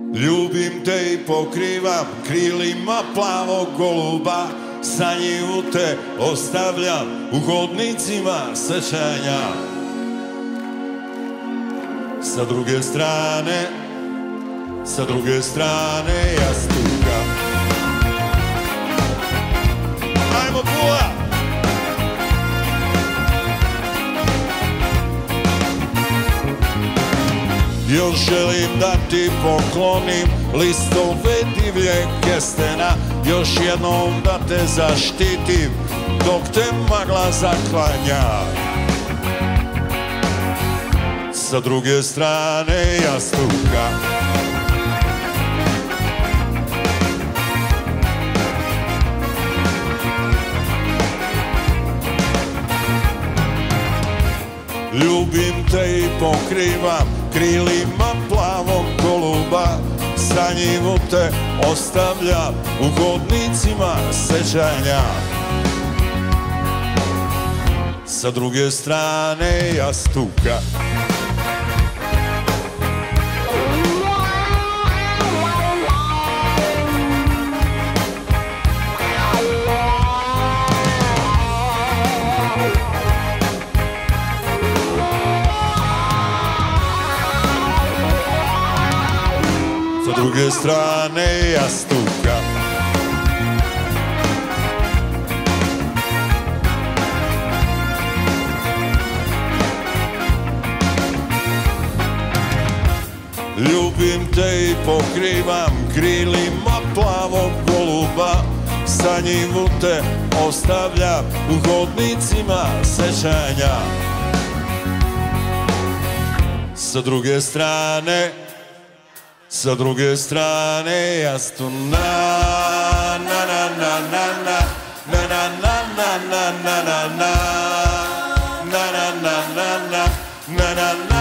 Ljubim te i pokrivam krilima plavog goluba, sanjivu te ostavljam u hodnicima sećanja. Sa druge strane jastuka. Ajmo Pula! Još želim da ti poklonim listove divljeg kestena, još jednom da te zaštitim dok te magla zaklanja. Sa druge strane jastuka. Ljubim te i pokrivam krilima plavog goluba, sanjivu te ostavljam u hodnicima sećanja. Sa druge strane jastuka. Sa druge strane jastuka. Ljubim te i pokrivam krilima plavog goluba, sanjivu te ostavljam u hodnicima sećanja. Sa druge strane jastuna. Na na na na na na na na na na na na na na na na na na na.